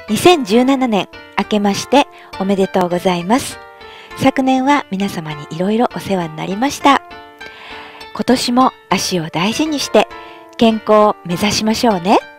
2017年明けましておめでとうございます。昨年は皆様にいろいろお世話になりました。今年も足を大事にして健康を目指しましょうね。